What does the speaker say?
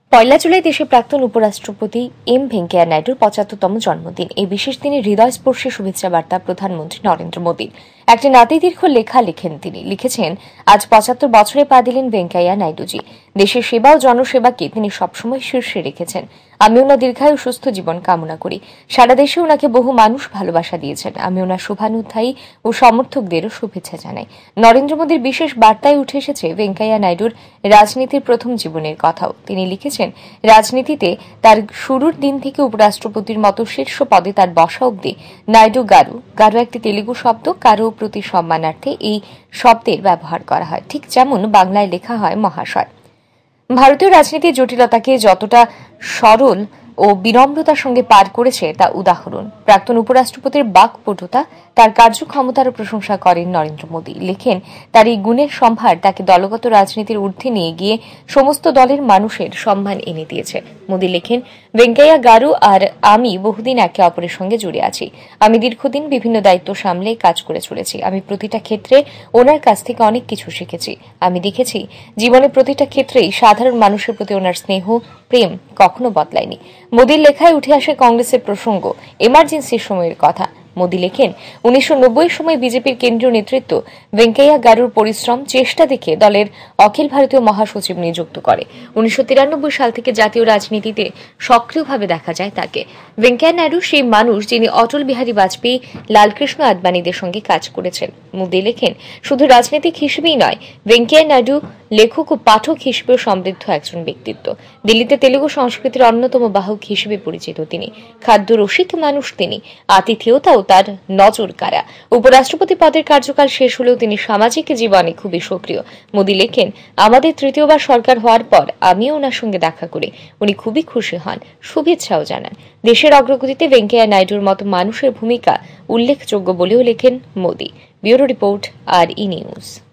পয়লা জুলাই দেশের প্রাক্তন উপরাষ্ট্রপতি এম ভেঙ্কাইয়া নাইডুর ৭৫তম জন্মদিন। এই বিশেষ দিনে হৃদয়স্পর্শী শুভেচ্ছা বার্তা প্রধানমন্ত্রী নরেন্দ্র মোদীর। একটি নাতিদীর্ঘ লেখা লেখেন তিনি। লিখেছেন, আজ ৭৫ বছরে পা দিলেন ভেঙ্কাইয়া নাইডুজি। দেশের সেবা ও জনসেবাকে তিনি সবসময় শীর্ষে রেখেছেন। আমি ওনার দীর্ঘায়ু সুস্থ জীবন কামনা করি। সারা দেশে ওনাকে বহু মানুষ ভালোবাসা দিয়েছেন। আমি ওনার শুভানুধ্যায়ী ও সমর্থকদেরও শুভেচ্ছা জানাই। নরেন্দ্র মোদীর বিশেষ বার্তায় উঠে এসেছে ভেঙ্কাইয়া নাইডুর রাজনীতির প্রথম জীবনের কথাও। তিনি লিখেছেন, রাজনীতিতে তার শুরুর দিন থেকে উপরাষ্ট্রপতির মতো শীর্ষ পদে তার বসা অবধি নাইডু গারু একটি তেলুগু শব্দ। কারো প্রতি সম্মানার্থে এই শব্দের ব্যবহার করা হয়, ঠিক যেমন বাংলায় লেখা হয় মহাশয়। ভারতীয় রাজনীতির জটিলতাকে যতটা সরল ও বিনম্রতার সঙ্গে পার করেছে তা উদাহরণ। প্রাক্তন উপরাষ্ট্রপতির বাকপটুতা, তার কার্যক্ষমতারও প্রশংসা করেন নরেন্দ্র মোদী। লেখেন, তার এই গুণের সম্ভার তাকে দলগত রাজনীতির ঊর্ধ্বে নিয়ে গিয়ে সমস্ত দলের মানুষের সম্মান এনে দিয়েছে। মোদী লেখেন, ভেঙ্কাইয়া গারু আর আমি বহুদিন একে অপরের সঙ্গে জুড়ে আছি। আমি দীর্ঘদিন বিভিন্ন দায়িত্ব সামলে কাজ করে চলেছি। আমি প্রতিটা ক্ষেত্রে ওনার কাছ থেকে অনেক কিছু শিখেছি। আমি দেখেছি জীবনের প্রতিটা ক্ষেত্রেই সাধারণ মানুষের প্রতি ওনার স্নেহ, প্রেম কখনো বদলায়নি। মোদীর লেখায় উঠে আসে কংগ্রেসের প্রসঙ্গ, এমার্জেন্সির সময়ের কথা। মোদী লেখেন, ১৯৯০ সময় বিজেপির কেন্দ্রীয় নেতৃত্ব ভেঙ্কাইয়া গারুর পরিশ্রম, চেষ্টা দেখে দলের অখিল ভারতীয় মহাসচিব নিযুক্ত করে। ১৯৯৩ সাল থেকে জাতীয় রাজনীতিতে সক্রিয়ভাবে দেখা যায় তাকে। ভেঙ্কাইয়া নাইডু সেই মানুষ যিনি অটল বিহারী বাজপেয়ী, লালকৃষ্ণ আদবানীদের সঙ্গে কাজ করেছেন। মোদী লেখেন, শুধু রাজনীতিক হিসেবেই নয়, ভেঙ্কাইয়া নাইডু লেখক ও পাঠক হিসেবেও সমৃদ্ধ একজন ব্যক্তিত্ব। দিল্লিতে তেলুগু সংস্কৃতির অন্যতম বাহক হিসেবে পরিচিত তিনি। খাদ্য রসিক মানুষ তিনি। আতিথেয়তাও তার নজর কাড়া। উপরাষ্ট্রপতি পদের কার্যকাল শেষ হলেও তিনি সামাজিক জীবনে খুবই সক্রিয়। মোদী লেখেন, আমাদের তৃতীয়বার সরকার হওয়ার পর আমিও ওনার সঙ্গে দেখা করি। উনি খুবই খুশি হন, শুভেচ্ছাও জানান। দেশের অগ্রগতিতে ভেঙ্কাইয়া নাইডুর মতো মানুষের ভূমিকা উল্লেখযোগ্য বলেও লেখেন মোদী। ব্যুরো রিপোর্ট, আর ই নিউজ।